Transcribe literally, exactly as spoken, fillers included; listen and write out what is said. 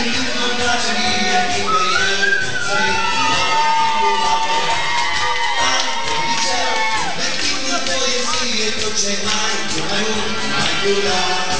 nu-mi place mie nicăieri, să-i la apărat. Am liceu, de timpul poezie, tot ce ai, mai mult, mai curat.